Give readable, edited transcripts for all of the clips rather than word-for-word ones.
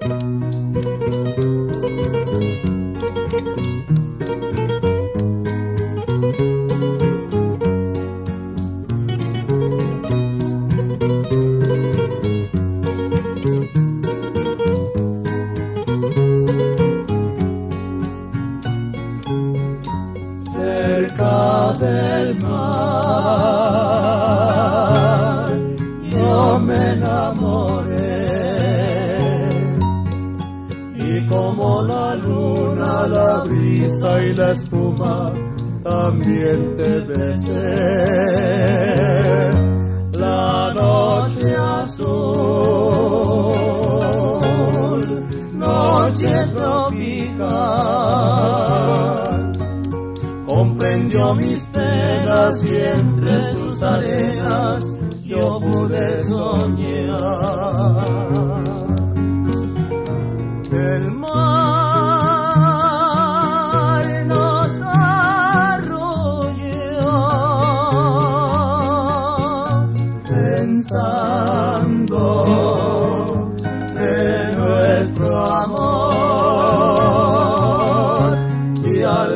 Cerca del mar yo me enamoré, y como la luna, la brisa y la espuma también te besé. La noche azul, noche tropical, comprendió mis penas y entre sus arenas yo pude soñar. El mar nos arrulló, pensando en nuestro amor, y al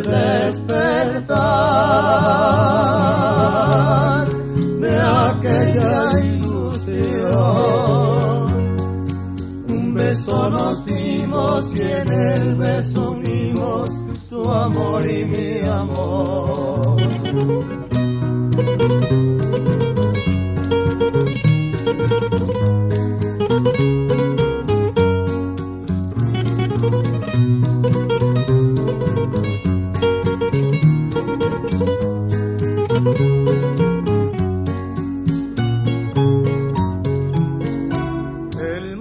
despertar de aquella ilusión, un beso nos dimos y en el beso unimos tu amor y mi amor. El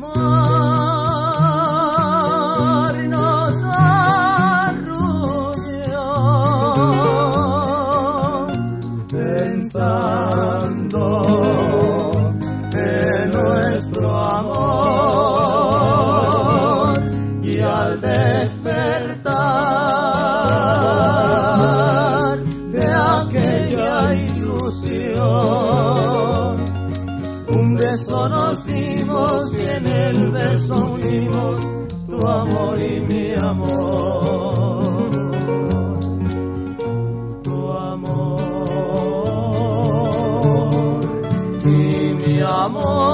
mar nos arrulló, pensando en nuestro amor, y al despertar de aquella ilusión, un beso nos dimos y en el beso unimos tu amor y mi amor. Tu amor y mi amor.